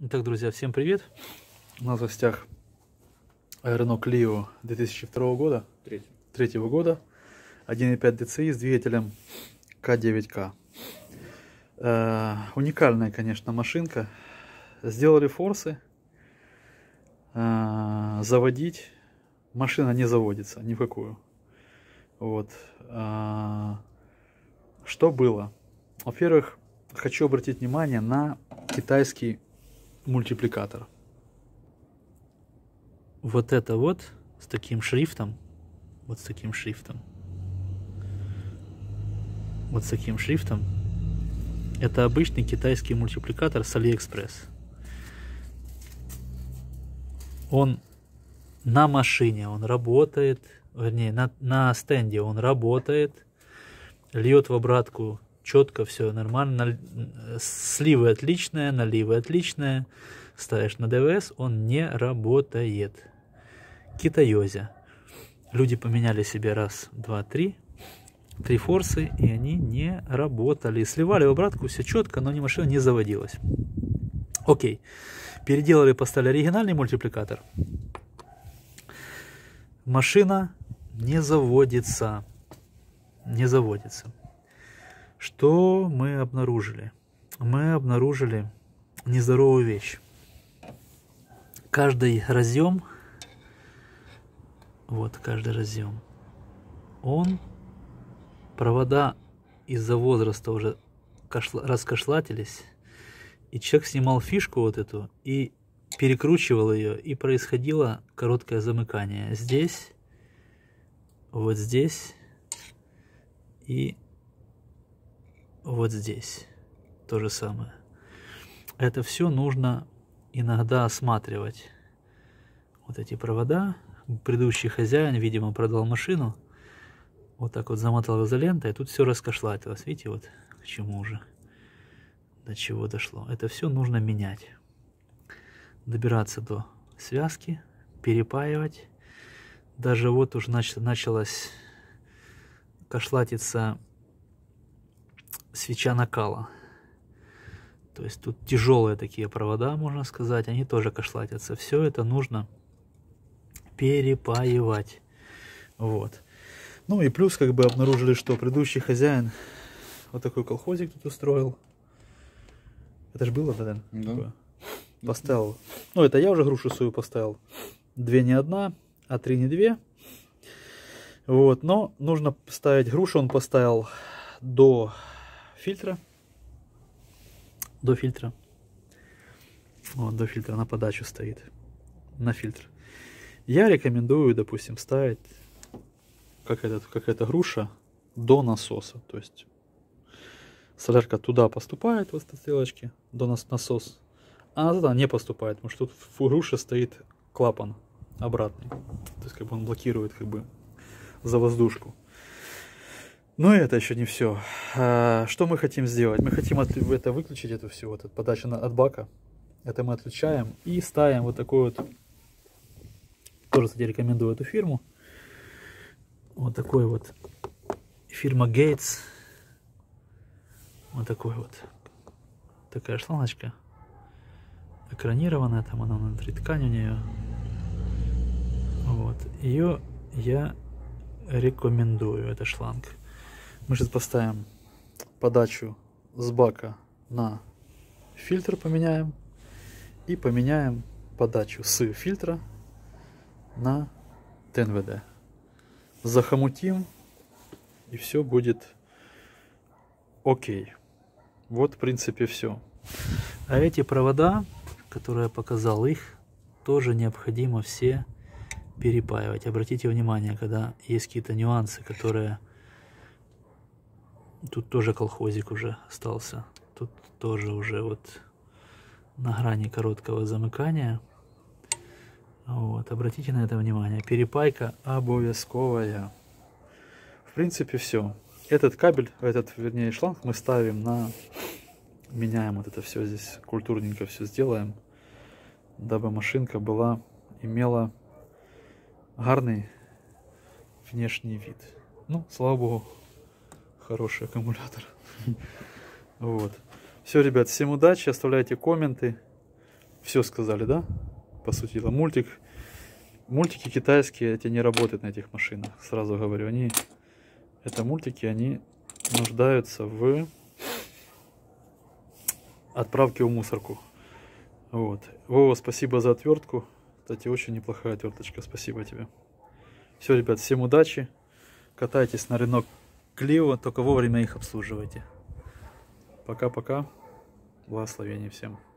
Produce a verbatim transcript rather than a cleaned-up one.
Итак, друзья, всем привет! У нас в гостях Renault Clio две тысячи второго года, третьего года, один и пять ди си и с двигателем ка девять ка. Э, уникальная, конечно, машинка. Сделали форсы, э, заводить, машина не заводится ни в какую. Вот. Э, что было? Во-первых, хочу обратить внимание на китайский мультипликатор. Вот это вот с таким шрифтом, вот с таким шрифтом, вот с таким шрифтом, это обычный китайский мультипликатор с Алиэкспресс. Он на машине, он работает, вернее, на, на стенде он работает, льет в обратку четко, все нормально, сливы отличные, наливы отличные, ставишь на ДВС, он не работает. Китаёзя. Люди поменяли себе раз, два, три, три форсы, и они не работали. Сливали в обратку, все четко, но ни машина не заводилась. Окей. Переделали, поставили оригинальный мультипликатор. Машина не заводится. Не заводится. Что мы обнаружили? Мы обнаружили нездоровую вещь. Каждый разъем, вот каждый разъем, он, провода из-за возраста уже раскошлатились, и человек снимал фишку вот эту и перекручивал ее, и происходило короткое замыкание. Здесь, вот здесь и вот здесь то же самое. Это все нужно иногда осматривать. Вот эти провода. Предыдущий хозяин, видимо, продал машину. Вот так вот замотал изолентой. И тут все раскошлатилось. Видите, вот к чему уже. До чего дошло. Это все нужно менять. Добираться до связки. Перепаивать. Даже вот уже нач началась кошлатиться свеча накала. То есть тут тяжелые такие провода, можно сказать, они тоже кошлатятся. Все это нужно перепаивать. Вот. Ну и плюс как бы обнаружили, что предыдущий хозяин вот такой колхозик тут устроил. Это же было, да? Да. Поставил. Ну это я уже грушу свою поставил. Две не одна, а три не две. Вот. Но нужно ставить грушу, он поставил до фильтра. До фильтра. Вот, до фильтра на подачу стоит. На фильтр. Я рекомендую, допустим, ставить, как, этот, как эта груша, до насоса. То есть солярка туда поступает, вот этой стрелочки, до нас насос. А она туда не поступает, потому что тут в груше стоит клапан обратный. То есть как бы он блокирует как бы за воздушку. Но это еще не все. А, что мы хотим сделать? Мы хотим от, это выключить, эту всю вот, эту подачу на, от бака. Это мы отключаем и ставим вот такой вот. Тоже, кстати, рекомендую эту фирму. Вот такой вот. Фирма Gates. Вот такой вот. Такая шлангочка. Экранированная. Там она внутри, ткань у нее. Вот. Ее я рекомендую, эта шланг. Мы сейчас поставим подачу с бака на фильтр, поменяем. И поменяем подачу с фильтра на ТНВД. Захомутим. И все будет окей. Вот в принципе все. А эти провода, которые я показал, их тоже необходимо все перепаивать. Обратите внимание, когда есть какие-то нюансы, которые... Тут тоже колхозик уже остался. Тут тоже уже вот на грани короткого замыкания. Вот, обратите на это внимание. Перепайка обовязковая. В принципе, все. Этот кабель, этот, вернее, шланг мы ставим на... Меняем вот это все здесь. Культурненько все сделаем. Дабы машинка была, имела гарный внешний вид. Ну, слава богу, хороший аккумулятор. Вот. Все, ребят, всем удачи, оставляйте комменты. все сказали, да? По сути дела. Мультик, мультики китайские, эти не работают на этих машинах. Сразу говорю, они, это мультики, они нуждаются в отправке в мусорку. Вот. Вова, спасибо за отвертку. Кстати, очень неплохая отверточка. Спасибо тебе. Все, ребят, всем удачи. Катайтесь на Renault Clio, только вовремя их обслуживайте. Пока-пока. Благословений всем.